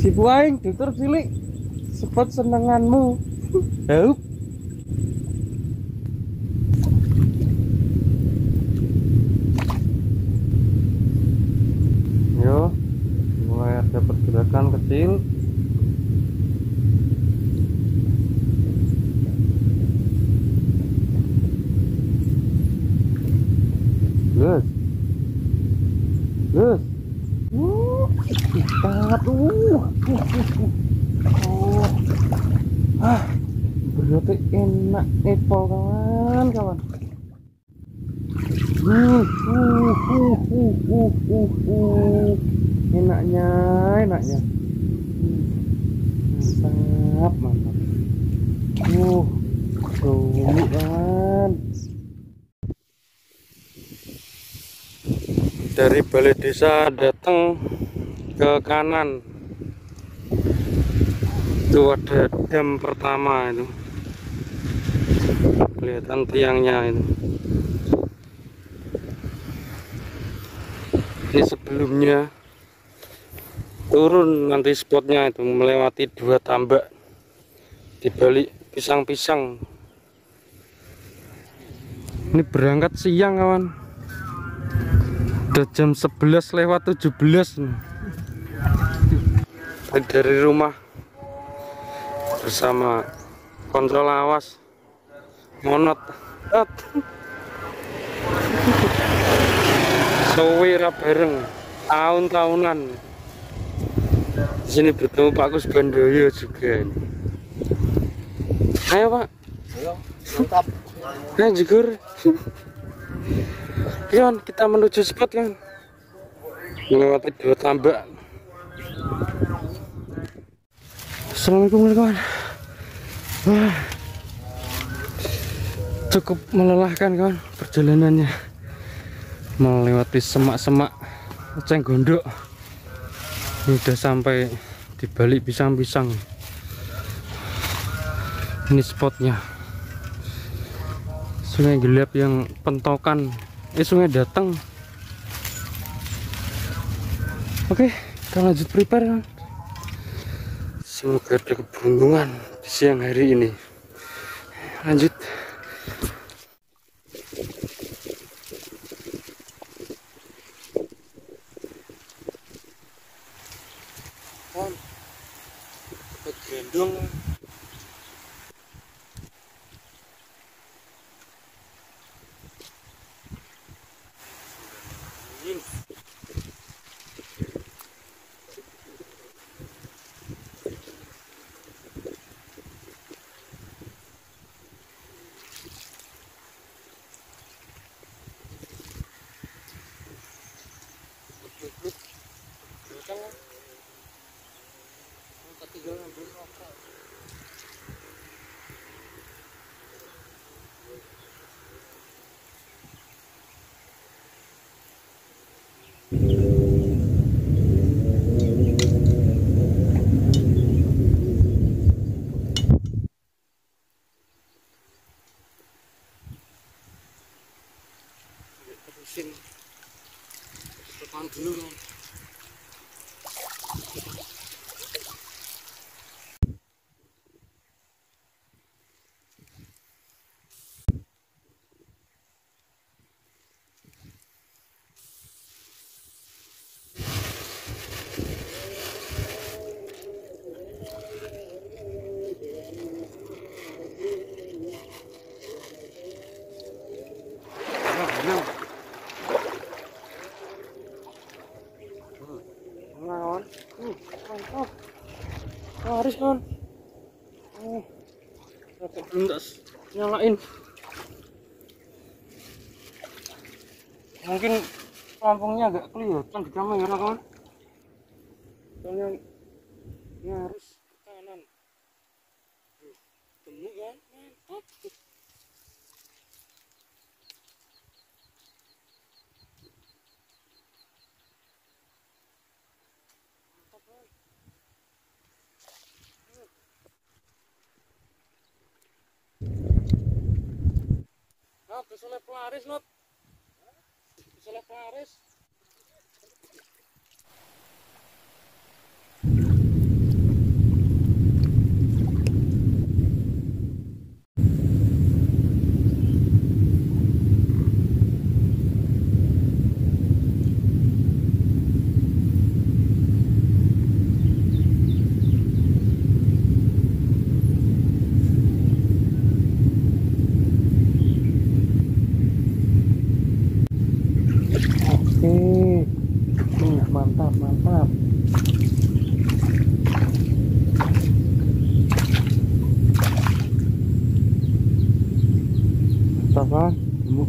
Si buaing dokter cilik spot senenganmu. Heup. Yo, mulai ada pergerakan kecil. Gus. Gus. Sangat berarti enak epol kawan. Enaknya. Mantap. Kawan. Dari balai desa datang ke kanan itu ada dam pertama itu, kelihatan tiangnya itu. Ini sebelumnya turun nanti spotnya itu melewati 2 tambak di balik pisang-pisang. Ini berangkat siang kawan, udah jam 11:17 dari rumah bersama kontrol awas monot sowira bareng tahun-tahunan. Di sini bertemu Pak Kusbandoyo juga. Ayo Pak. Ayo, mantap. Nah jugur. Kion, kita menuju spot kan, melewati 2 tambak. Assalamualaikum kawan. Cukup melelahkan kawan perjalanannya, melewati semak-semak eceng gondok. Ini udah sampai di balik pisang-pisang. Ini spotnya, Sungai Gelap yang pentokan. Sungai datang. Oke, kita lanjut prepare. Semoga ada keberuntungan di siang hari ini. Lanjut. Gendong. Terusin tekan dulu. Mantap. Laris kan. Belum tak nyalain. Mungkin pelampungnya agak kelihatan di kamera kan. Soalnya ini harus ke kanan. Temu kan? Mantap. Bisa oleh pelaris, Not. Bisa oleh pelaris.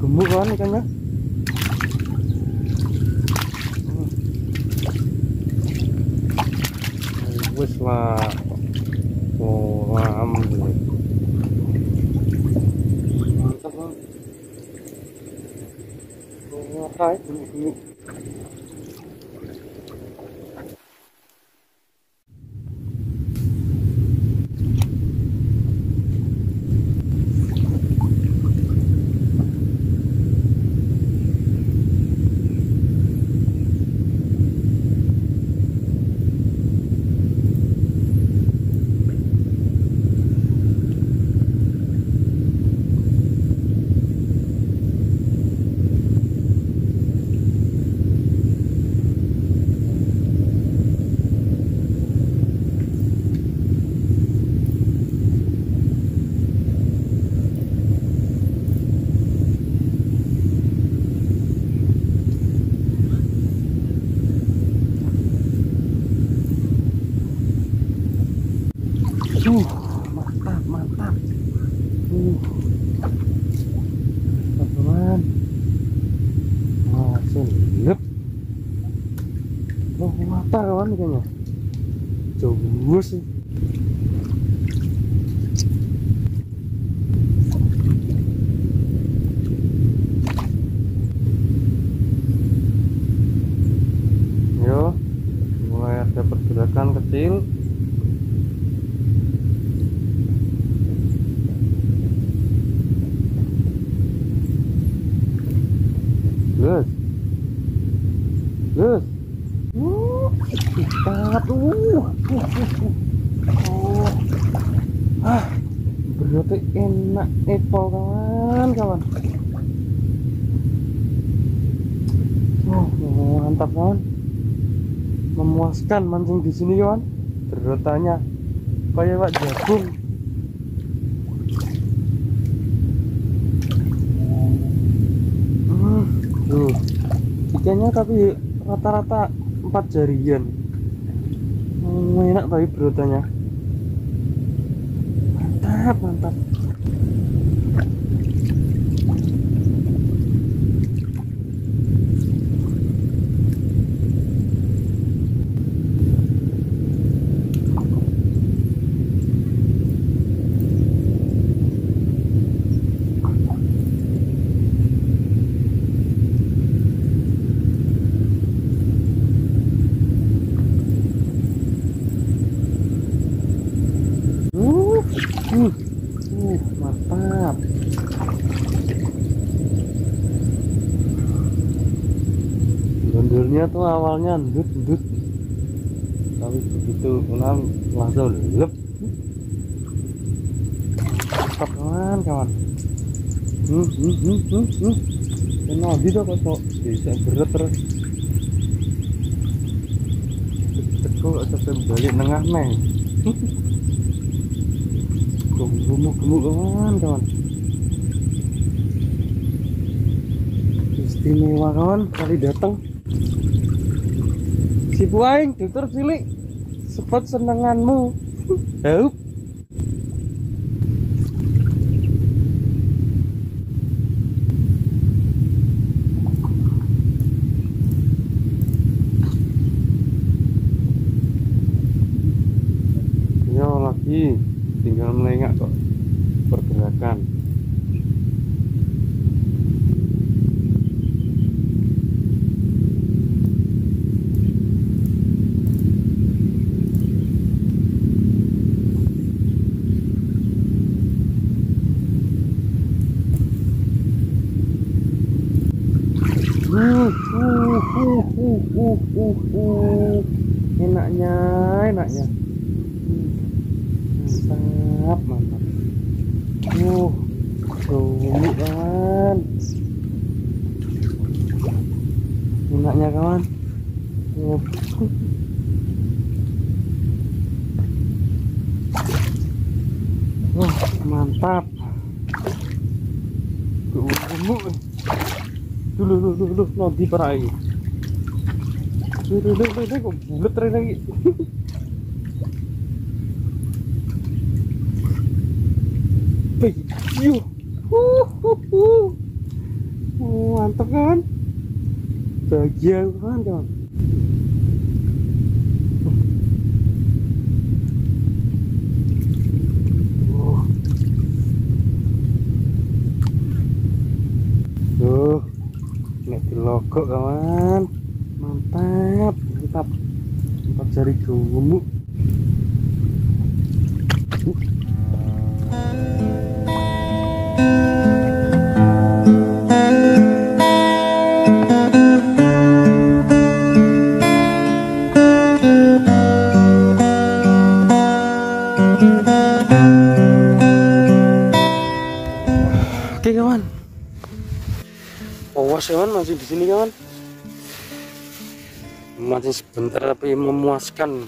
gemuk kan ikannya. Wis lah. Oh, alhamdulillah. Mantap kan. Oh, hai, gemuk-gemuk. Mantap, mantap. Teman-teman. Selip. Oh, mata kawan ikannya. Jauh sih. Yo, mulai ada pergerakan kecil. Lus, lus, cepat, berarti enak epol kawan. Mantap kawan, memuaskan mancing di sini kawan. Berotanya kayak wak jagung. Ikannya tapi rata-rata 4 jarian. Enak tapi berotannya. Mantap, mantap. Mantap. Gondolnya tuh awalnya ndut, tapi begitu langsung lep. Mantap kawan. Kenal gitu kok bisa berat terus. Kok sampai balik nengah neng. Gemuk kawan. Istimewa kawan kali datang. Si buaing dokter cilik sepot senenganmu. Help. Yo lagi tinggal melengak kok pergerakan. Enaknya. Mantap. Gemuk kawan. Enaknya kawan. Mantap. Gemuk. Dulu nanti perai. Dulu kok bulat lagi. Yuh. mantap kawan. Bahagia kawan kawan. Nek dilogok kawan, mantap, mantap, mantap jari gemuk. Oke kawan. Awas kawan, masih di sini kawan. Masih sebentar tapi memuaskan.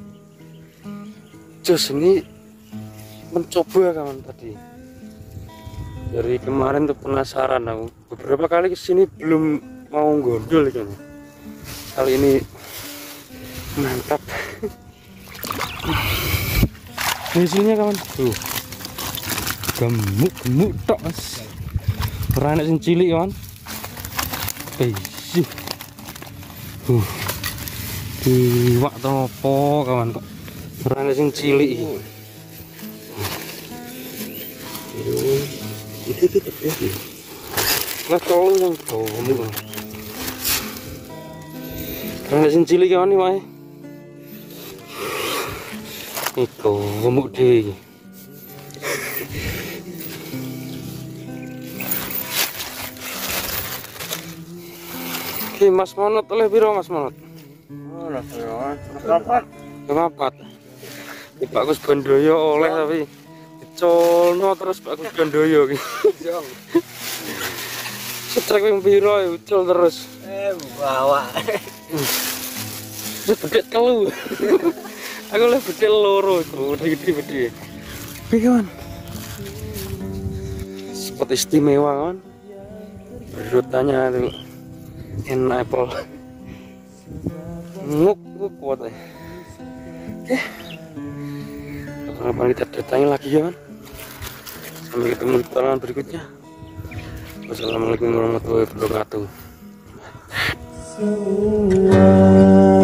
Jos ini mencoba kawan tadi. Dari kemarin tuh penasaran aku. Beberapa kali kesini belum mau gondol kan. Kali ini mantap. Hasilnya kawan. Tuh. Gemuk tok mas. Ora enak sing cilik kawan. Diwak topo kawan kok ora sing cilik iki. Lah tolong yang tomuk. Ora sing cilik kawan iki wae. Iku gemuk dhewe. Oke, Mas Monot oleh biro Mas Monot. Oh, lah kenapa? Di Pak Gus Bandoyo oleh tapi dicolno terus Pak Gus Bandoyo iki. Setrek ping piro ya ucul terus. Bawa. Wis bedhet telu. Aku oleh bedhet loro iku, gede-gede. Oke, kawan. Spot istimewa kawan. Berutannya tuh enak apple nguk kuat ya. Oke, kapan kita datangi lagi ya kan. Sampai ketemu di talangan berikutnya. Wassalamualaikum warahmatullahi wabarakatuh.